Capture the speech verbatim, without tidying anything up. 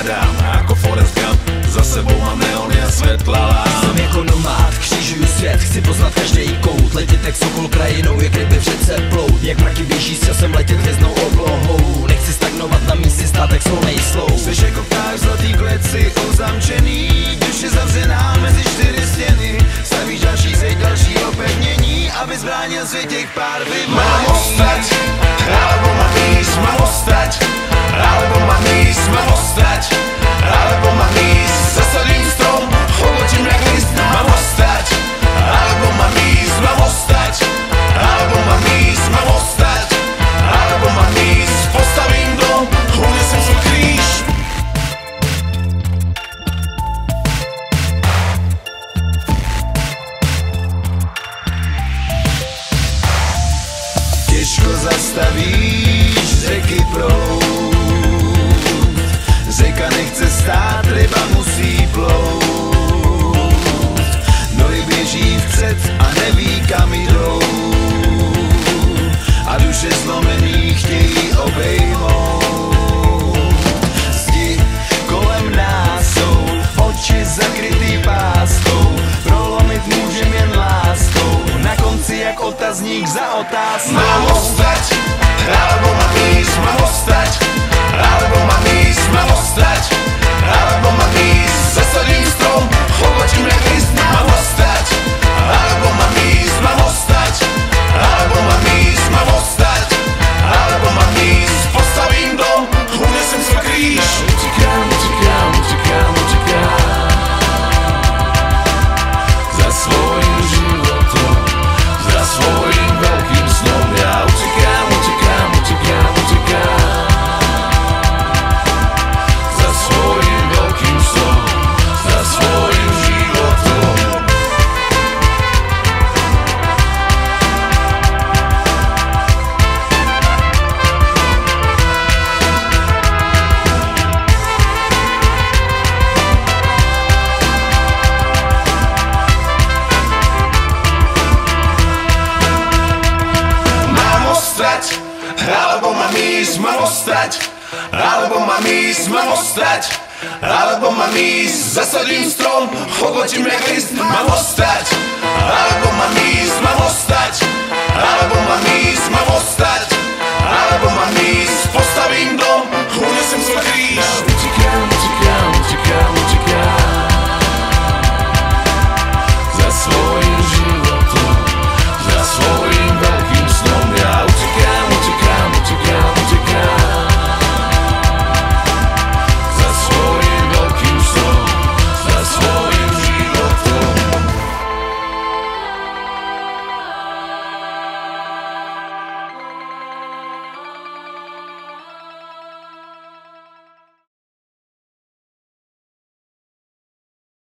hľadám ako Forrest Gump, za sebou mám neony a svetla lám. Jsem jako nomád, křižuju svět, chci poznat každý kout. Letět jak sokol krajinou, jak ryby přece plout. Jak mraky běží s časem, letět hvězdnou oblohou. Nechci stagnovat na místě, stát jak slou nejslou. Jseš jako ptáč zlatý kleci, ozamčený, duše zavřená mezi čtyři stěny. Stavíš další zeď, další opevnění, aby zbránil svět těch pár vyvání. Mám ostať, alebo mám ísť, mám ostať, alebo mám ísť, mám ostať, alebo mám ísť, zasadím strom, odletím jak list. Mám ostať, alebo mám ísť, mám ostať, alebo mám ísť, mám ostať, alebo mám ísť, postavím dom, unesem svoj kríž. Těžko zastavíš řeky proud, řeka nechce stát, ryba musí plout. Nohy běží vpřed a neví kam jdou, a duše zlomený chtějí obejmout. Zdi kolem nás jsou, oči zakrytý páskou, prolomit můžem jen láskou, na konci jak otazník za otázkou. Mám ostať, alebo mám ísť, mám ostať, alebo mám ísť, mám ostať, alebo mám ísť, zasadím strom, odletím jak list. Mám ostať, alebo mám ísť, mám ostať, alebo mám ísť, mám ostať, alebo mám ísť, postavím dom, unesem svoj kríž. Utekám, utekám, utekám, utekám za svojím životom, za svojím veľkým snom. Ja utekám, utekám, utekám, utekám za svojím veľkým snom, za svojím životom. Mám ostať, alebo mám ísť, mám ostať, alebo mám ísť, mám ostať, alebo mám ísť, zasadím strom, odletím jak list. Mám ostať, alebo mám ísť, mám ostať, alebo mám ísť, mám ostať, alebo mám ísť, postavím dom,